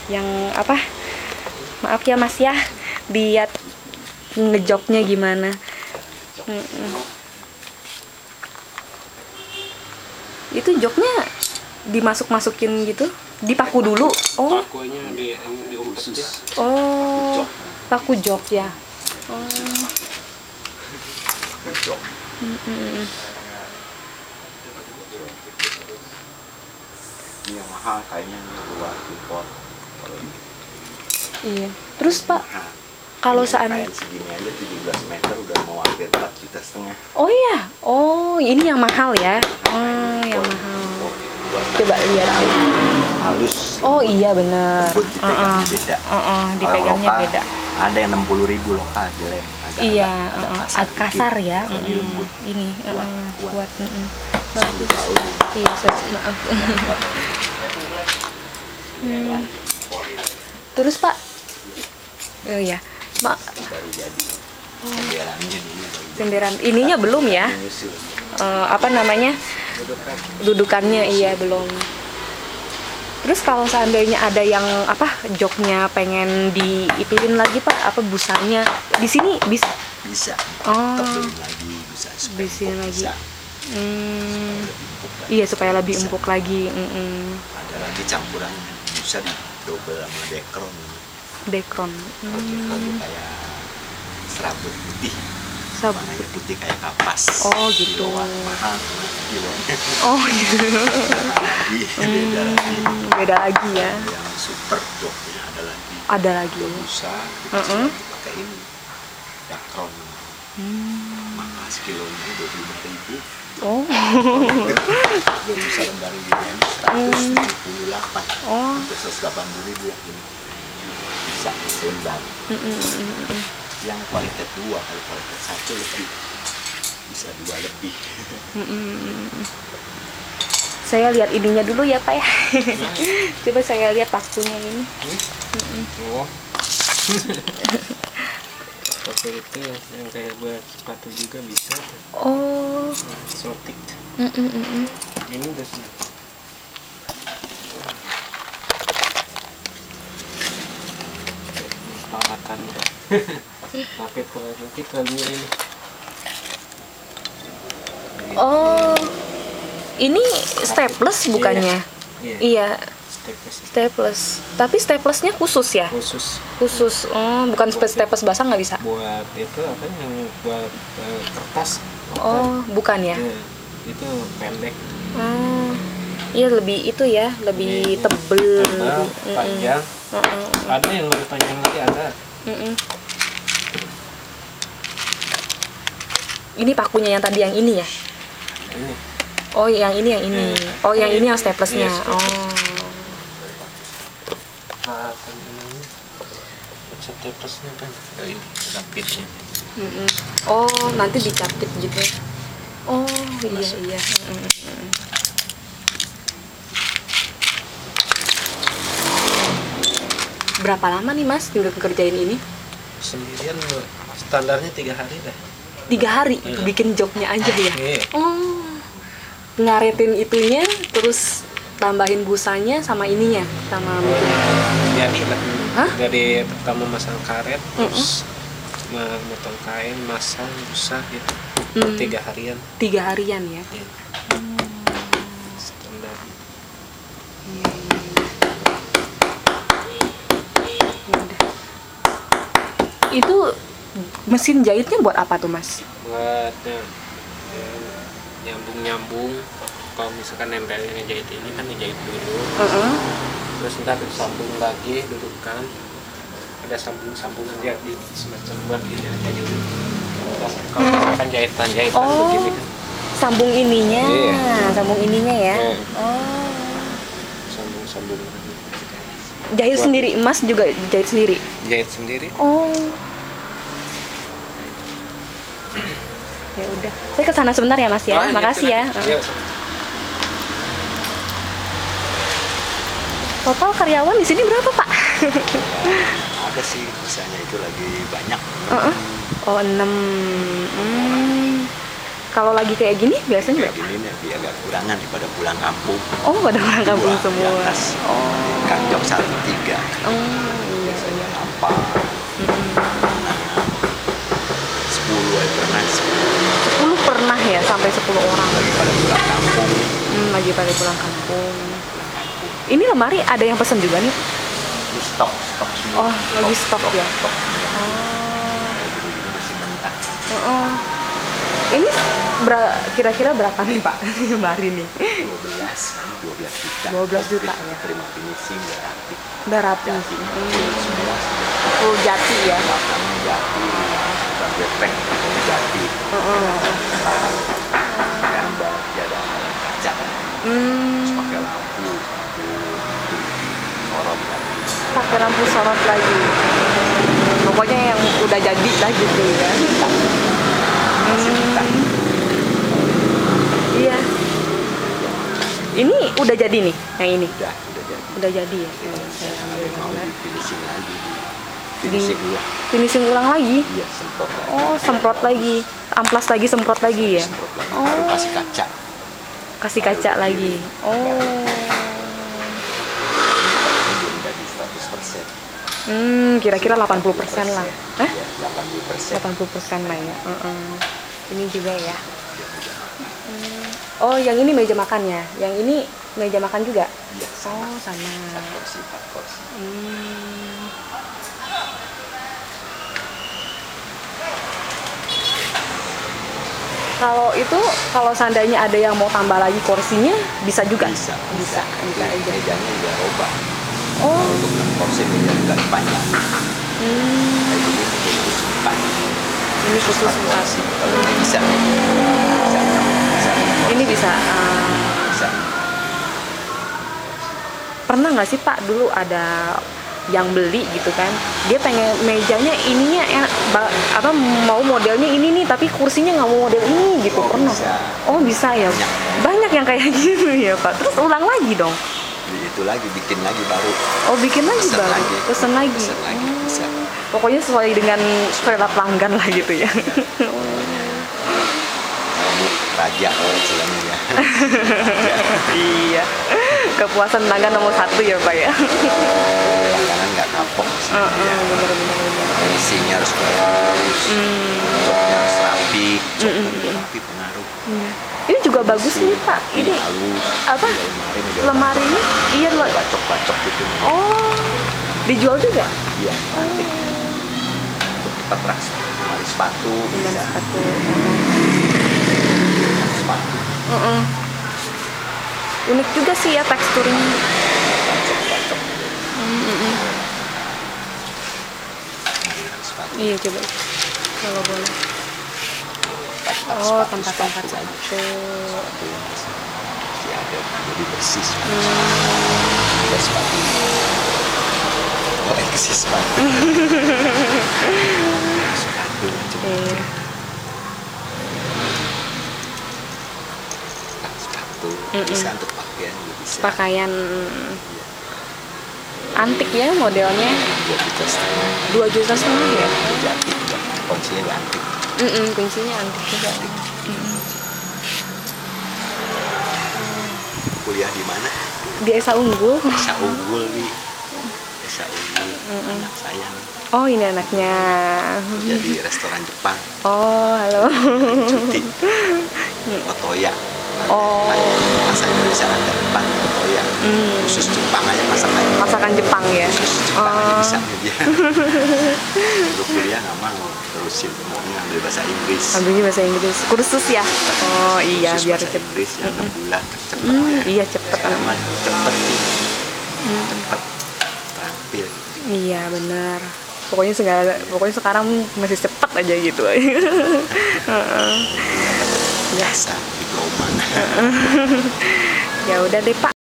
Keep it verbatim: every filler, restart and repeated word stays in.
yang apa? Maaf ya Mas ya, lihat ngejoknya gimana. Mm-mm. Itu joknya dimasuk-masukin gitu, dipaku dulu. Oh. Pakunya di di khusus. Oh. Paku jok ya. Oh. Jok. Mm-mm. Ini yang mahal kayaknya buat import. Iya. Terus Pak, Nah, kalau ini seandainya kain segini aja tujuh belas meter udah mau hampir empat juta setengah. Oh iya. Oh, ini yang mahal ya. Oh, yang mahal. Coba lihat. Halus. Oh iya benar. Lembut, dipegangnya Uh-uh. beda. Uh-uh, dipegangnya Kalau lokal, beda. ada yang enam puluh ribu lokal jelek. Agak, Iya, agak, uh-uh. agak kasar, kasar ya. Kalau Mm-mm. lembut. Ini uh-uh. Kuat, kuat. Mm-mm. Satu tahun. Iya, ses- maaf. Hmm. Terus Pak, oh ya, Mak, Baru jadi. Senderannya dulu baru jadi. senderan ininya belum ya? Menyusul. Eh, apa namanya? Dudukannya iya belum. Terus kalau seandainya ada yang apa joknya pengen diituin lagi Pak, apa busanya di sini bisa? Bisa. Oh. Tebelin lagi bisa. supaya Bisiin empuk, lagi. bisa. Hmm, Lebih empuk lagi. iya supaya lebih Bisa. empuk lagi. Mm-mm. Ada lagi campurannya bisa di double sama dekron. Dekron. Kalau dekron Hmm. itu kayak serabut putih. Sab- Warnanya putih kayak kapas. Oh, gitu. Kiloan mahal kilonya. Oh gitu. Lagi beda lagi. Hmm, beda lagi ya. Yang super joknya ada lagi. Ada lagi. Bisa Uh-uh. pakai ini dekron. Hmm. Mahal kilonya dua puluh lima ribu. Oh. Belum bisa lembar ini seratus tujuh puluh delapan. Oh. Hampir seratus delapan puluh ribu yang ini. Bisa lembar. Mm-mm. Yang kualitas dua, kalau kualitas satu lebih bisa dua lebih. Mm-mm. Saya lihat ininya dulu ya Pak ya. Coba saya lihat pakunya ini. Oh. Pakai itu yang kayak buat sepatu juga bisa. Oh. Sotik. Mm-mm. Ini udah sih. Peralatan. Pakai kalau nanti kalau ini. Oh. Ini staples bukannya? Iya. Iya, Staples staples. Tapi staplesnya khusus ya? khusus Khusus. Oh, bukan staples basah nggak bisa? buat itu apa yang buat eh, kertas. Oh, bukan ya? Iya, itu pendek. Oh. Iya lebih itu ya, lebih Iya, tebel. Tebal, Mm-mm. panjang. Mm-mm. Ada yang lebih panjang lagi ada. Mm-mm. Ini pakunya yang tadi yang ini ya? Ini. Oh, yang ini yang ini. Iya. Oh, yang ini yang staplesnya. Iya, Oh. Peralatan ini. Staples-nya kan. Oh, ini rapidnya. Mm-mm. Oh, nanti dicapit gitu. Oh, iya iya. Mm-mm. Berapa lama nih Mas tinggal kerjain ini? Sendirian standarnya tiga hari dah. Tiga hari Iya. bikin jobnya aja ya? Iya. Oh, ngaretin itunya, terus tambahin busanya sama ininya, sama Jadi lah. Hah? Dari pertama masang karet, terus memotong kain, masang, busa gitu. Mm. Tiga harian. tiga harian ya? Iya. Standar. Iya, iya, iya. Ya udah. Itu mesin jahitnya buat apa tuh Mas? Buat ya, ya, nyambung-nyambung. Kalau misalkan nempelnya ngejahit ini kan dijahit dulu. Heeh. Terus ntar disambung lagi, dudukan. Ada sambung-sambungan jadi semacam buat ini aja gitu. Kalau misalkan jahitan jahitan Oh. begini kan. Sambung ininya, Iya. sambung ininya ya. Iya. Oh. Sambung-sambung Jahit Buat- sendiri, Mas juga jahit sendiri. jahit sendiri. Oh. Ya udah. Saya ke sana sebentar ya Mas ya. Ah, Makasih ya. gitu. Iya. Total karyawan di sini berapa, Pak? Ada sih misalnya itu lagi banyak. Heeh. Oh, enam. Hmm. Kalau lagi kayak gini biasanya Kayak berapa? gini nih dia agak kurangan daripada pulang kampung. Oh, pada orang kampung Dua di semua. atas. Oh, Kanjong satu tiga. oh iya Biasanya iya. apa? Sepuluh aja pernah. Sepuluh sepuluh pernah ya sampai sepuluh orang. lagi pada pulang kampung. Hmm, lagi pada pulang kampung. Ini lemari ada yang pesen juga nih. Ini stok, stok semua. Oh, lagi stok ya? Stok. Oh. Dulu-dulu masih mentah. Heeh. Ini ber- kira-kira berapa nih Pak lemari nih? dua belas, dua belas juta. dua belas juta ya? Terima finishing udah rapi. Udah rapi. Jati. Hmm. Semua Full jati ya? belakangnya jati, bukan gepeng, jati. Heeh. Gambar dia ada kaca. Terus Hmm, pakai lampu, sorot lagi. pakai lampu sorot lagi. Pokoknya yang udah jadi lah gitu ya. Masih mentah. Iya. Ini udah jadi nih, yang ini. Udah, udah jadi. Udah jadi ya. Oh, saya Ada ambil mau gambar. di finishing lagi. Di Finishing ulang. finishing ulang lagi. Iya, semprot lagi. Oh, semprot lagi. Amplas lagi, semprot lagi ya. Semprot lagi. Oh. Baru kasih kaca. Kasih kaca lagi. Oh. Belum jadi seratus persen. Hmm, kira-kira delapan puluh persen lah. Hah? Iya, delapan puluh persen. delapan puluh persen lah ya. Heeh. Ini juga ya. Hmm. Oh, yang ini meja makannya. Yang ini meja makan juga. Iya, sama. Oh, sama. Empat kursi, empat kursi. Hmm. Kalau itu, kalau seandainya ada yang mau tambah lagi kursinya, bisa juga. Bisa, bisa, bisa Ini aja. Mejanya udah robah. Oh, Untuk enam kursi meja udah panjang. hmm. Kayak gini khusus empat. Ini khusus Empat empat. kursi. Kalau ini bisa. Bisa. Bisa. Ini bisa. ah, Bisa. pernah nggak sih Pak dulu ada yang beli gitu kan, dia pengen mejanya ininya enak, ba- apa mau modelnya ini nih tapi kursinya nggak mau model ini gitu. Oh, Pernah? bisa. Oh bisa ya, Banyak. banyak yang kayak gitu ya Pak. Terus ulang lagi dong. Itu lagi bikin lagi baru. Oh bikin lagi Pesen baru, lagi. pesen lagi. Pesen lagi. Oh. Bisa. Pokoknya sesuai dengan selera pelanggan lah gitu ya. Kamu raja orang istilahnya ya. Iya, kepuasan pelanggan nomor satu ya Pak ya. Langganan nggak kapok sih. Heeh, Ya. bener-bener. Finishingnya harus bagus. Coknya harus rapi. Coknya juga rapi pengaruh. Iya. Ini juga bagus nih Pak. Ini halus. apa? Lemari ini Lemari ini, iya loh. bacok-bacok gitu. Oh, dijual juga? Iya, antik. Untuk tempat rak lemari sepatu Dengan bisa. sepatu. Sepatu. Heeh. Unik juga sih ya teksturnya. Bacok-bacok. Sepatu. Iya coba, kalau boleh. Tempat Oh, sepatu, tempat-tempat sepatu aja. sepatu. Sepatu yang masih masih ada, jadi bersih sepatu. Hmm. Ada sepatu. Koleksi sepatu. Sepatu coba. Iya. Sepatu bisa untuk pakaian juga bisa. Pakaian antik ya modelnya, Dua juta setengah. dua juta setengah ya. Jati juga. Kuncinya antik. Mm-mm, kuncinya antik juga. Kuliah di mana? Di Esa Unggul. Desa Unggul nih. Desa Unggul. Anak saya nih. Oh ini anaknya. Kerja di restoran Jepang. Oh halo. Cuti. Otoya. Oh. Masa Indonesia ada Jepang Otoya. Khusus Jepang aja masakan. Masakan Jepang ya. Khusus Jepang aja Oh. bisa dia. Dulu kuliah nggak mau terusin mau ngambil bahasa Inggris. Ambilnya bahasa Inggris. Kursus ya. Oh iya Khusus biar bahasa cepet. Inggris yang enam bulan cepet. Hmm, ya. iya cepet. Sekarang mah cepet sih. Cepet. Terampil. Iya benar. Pokoknya segala, pokoknya sekarang masih cepet aja gitu. Heeh. Biasa diploma. Ya udah deh Pak.